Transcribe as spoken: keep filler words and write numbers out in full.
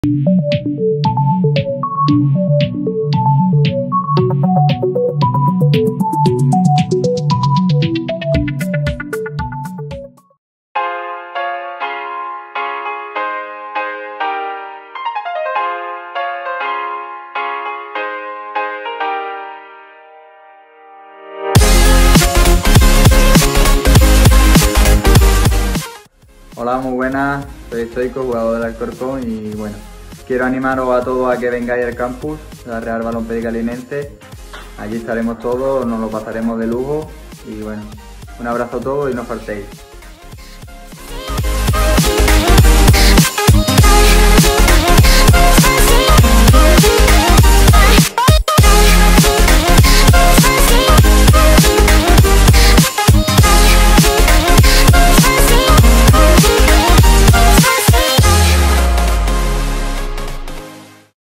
Hola, muy buenas, soy Stoico, jugador del Alcorcón, y bueno, quiero animaros a todos a que vengáis al campus, la Real Balompédica Linense. Allí estaremos todos, nos lo pasaremos de lujo y bueno, un abrazo a todos y no faltéis.